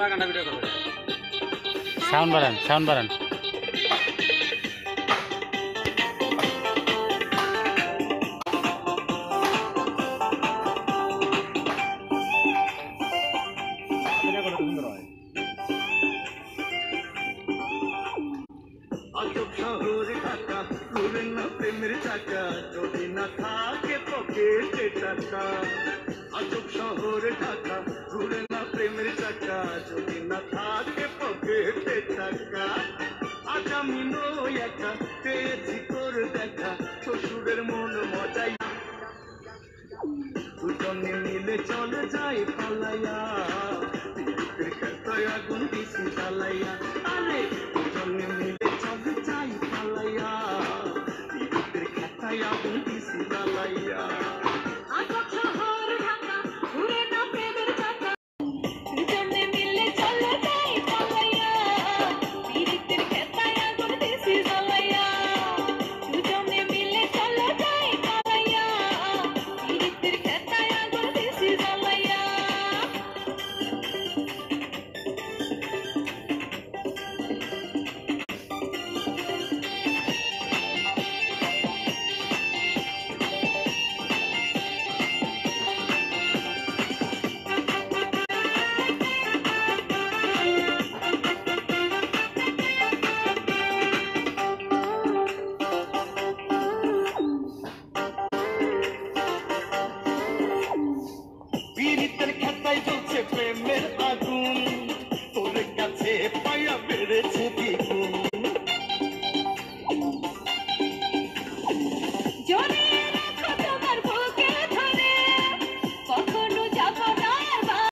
Sound বাড়ান, sound বাড়ান। শহর ঢাকা ঘুরে না প্রেমের চাকা যদি না থাকে পকেটে টাকা। আজব শহর ঢাকা ঘুরে না প্রেমের চাকা যদি না থাকে পকেটে টাকা। আজ আমি নই একা পেয়েছি তোর দেখা শ্বশুরের মন মজাই দুজনে মিলে চলে যাই পালাইয়া বিদ্যুতের খেতায় আগুন দিছি জ্বালাইয়া। আরে দুজনে মিলে চলে যাই পালাইয়া বিদ্যুতের খেতায় আগুন দিছি জ্বালাইয়া।